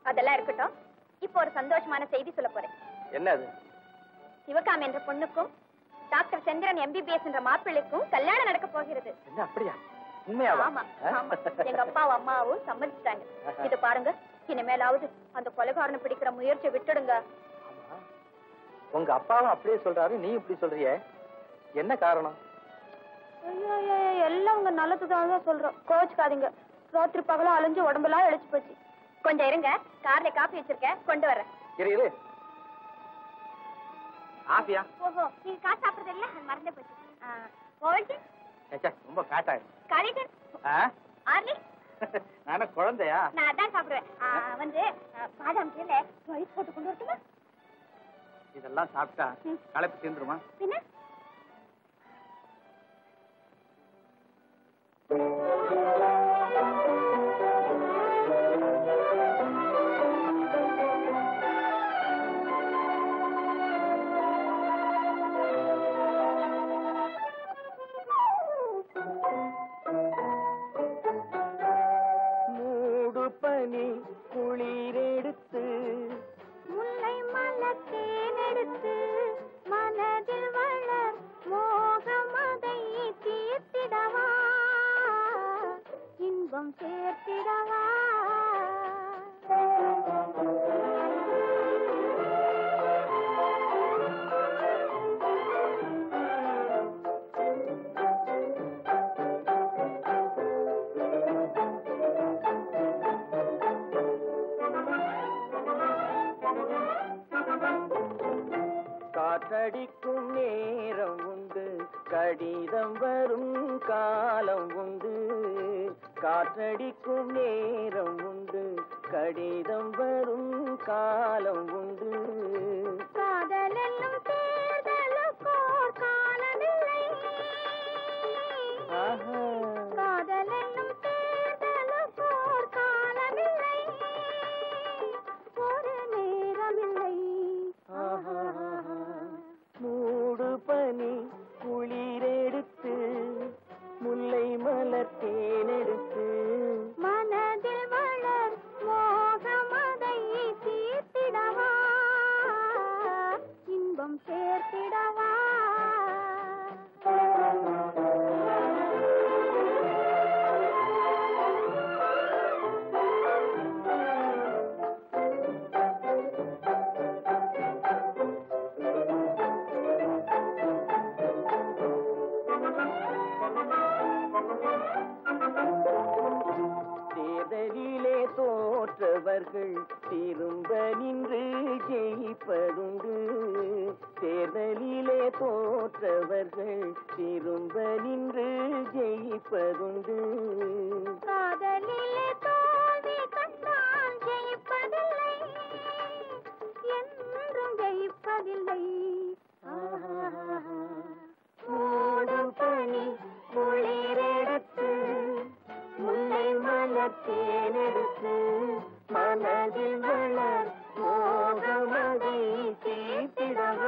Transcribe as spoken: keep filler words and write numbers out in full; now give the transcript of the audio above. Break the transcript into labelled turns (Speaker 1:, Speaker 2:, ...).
Speaker 1: அதெல்லாம் இருக்கட்டும். இப்போ ஒரு சந்தோஷமான செய்தி சொல்ல போறேன்.
Speaker 2: என்ன அது?
Speaker 1: சிவகாமி என்ற பொண்ணுக்கும் டாக்டர் சந்திரன் எம்பிபிஎஸ் என்ற மாப்பிள்ளைக்கும் கல்யாணம் நடக்க போகிறது.
Speaker 2: என்ன அப்படியா? உண்மையாவா?
Speaker 1: ஆமா ஆமா. எங்க அப்பாவும் அம்மாவும் சம்மதிச்சிட்டாங்க. இது பாருங்க, இனிமேலாவது அந்த கொலைகாரனை பிடிக்கிற முயற்சியை விட்டுடுங்க.
Speaker 2: உங்க அப்பாவும் அப்படியே சொல்றாரு, நீ இப்படி சொல்றிய, என்ன காரணம்?
Speaker 1: எல்லாம் உங்க நல்லதுதான் சொல்றோம், கோச்சுக்காதீங்க. ராத்திரி பகலும் அலைஞ்சு உடம்பெல்லாம் இழைச்சு போச்சு. கொஞ்சம் இருங்க, கார்ல காப்பி வச்சிருக்கேன், கொண்டு வரேன்.
Speaker 2: இரு இரு. காப்பியா?
Speaker 1: ஓஹோ, நீங்க காசு சாப்பிடுறது இல்ல, அது மறந்தே போச்சு. போல்டன்
Speaker 2: ரொம்ப ஃபேட் ஆயிடும்.
Speaker 1: காலிடன் ஆர்லி
Speaker 2: நானே குழந்தையா?
Speaker 1: நான் அதான் சாப்பிடுவேன். வந்து பாதாம் கீழ ரைஸ் போட்டு கொண்டு வரட்டுமா?
Speaker 2: இதெல்லாம் சாப்பிட்டா களைப்பு தீந்துருமா?
Speaker 1: பின்ன
Speaker 3: குளிரெடுத்து
Speaker 1: முல்லை மலத்தேனெடுத்து மனதில் வளர் மோகமதை தீர்த்திடவா, இன்பம் சேர்த்திடவா.
Speaker 3: காற்றடிக்கும் நேரம் உண்டு, கடிதம் வரும் காலம் உண்டு. காற்றடிக்கும் நேரம் உண்டு, கடிதம் வரும் காலம் உண்டு.
Speaker 1: காதலென்னும் தேர்தலுக்கோர் காலமில்லை, காதலென்னும் தேர்தலுக்கோர் காலமில்லை, ஒரு நேரமில்லை.
Speaker 3: மூடு பனி குளிரெடுத்து முல்லை மலர் தேனெடுத்து
Speaker 1: மனதில் வளர் மோகமதை தீர்த்திடவா, இன்பம் சேர்த்திடவா.
Speaker 3: தேர்தலிலே தோற்றவர்கள் திரும்ப நின்று ஜெயிப்பதுண்டு. தேர்தலிலே தோற்றவர்கள் திரும்ப நின்று ஜெயிப்பதுண்டு.
Speaker 1: காதலிலே தோல்வி கண்டால் ஜெயிப்பதில்லை, என்றும் ஜெயிப்பதில்லை.
Speaker 3: மூடு பனி குளிரெடுத்து முல்லை மலர் தேனெடுத்து மனதில் வளர் மோகமதை தீர்த்திடவா,